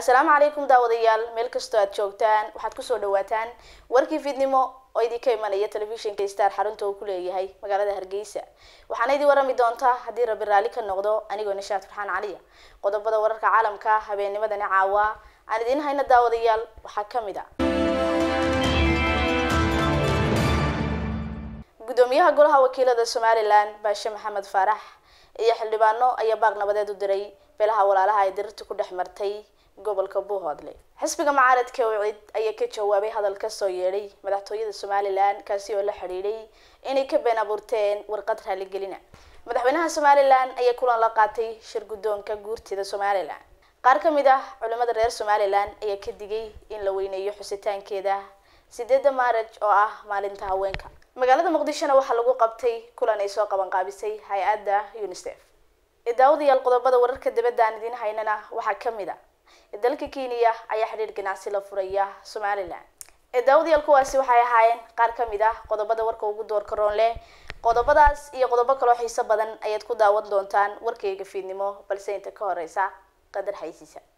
السلام عليكم داوديال meel kasto aad joogtaan waxaad ku soo dhawaataan warkii fiidnimo oo idinka imanaya telefishinka Star xarunta uu ku leeyahay magaalada Hargeysa waxaan idin warami doontaa hadii Rabbi raali ka noqdo anigoo Nishaad Farxaan Caliya qodobada wararka caalamka habeennimadan caawa aan idin hayna daawadayaal waxa kamid ah gudoomiyaha golaha wakiilada Soomaaliland Baashe Maxamed Faarax iyo xildhibaano ayaa baaq nabadeed u diray beelaha walaalaha ay dirtu ku dhaxmartay gobolka Buuhoodle xisbiga mucaaradka wicid ayaa ka jawaabay hadal ka soo yeeray madaxtooyada Soomaaliland kaasi oo la xiriiray inay ka been abuurteen warqad raali gelina madaxweynaha Soomaaliland ayaa kulan la qaatay shir gudoonka guurtida Soomaaliland qaar ka mid ah culimada reer Soomaaliland ayaa ka digay in la weyneeyo xusitaankeeda 8 Maarch oo ah maalinta haweenka magaalada Muqdisho waxa lagu qabtay kulan ay soo qaban qaabisay hay'adda UNICEF daawadayaal qodobada wararka dibadda aan idin haynana waxa kamid ah dalka Kenya ayaa xiriir ganacsi la furaya Soomaaliland daawadayaal kuwaasi waxay ahaayeen qaar kamid ah qodobada warka ugu doorka roon leh qodobadaas iyo qodobo kale oo xiiso badan ayaad ku daawan doontaan warkayga fiidnimo balse inta ka horeysa qadar xaysiisa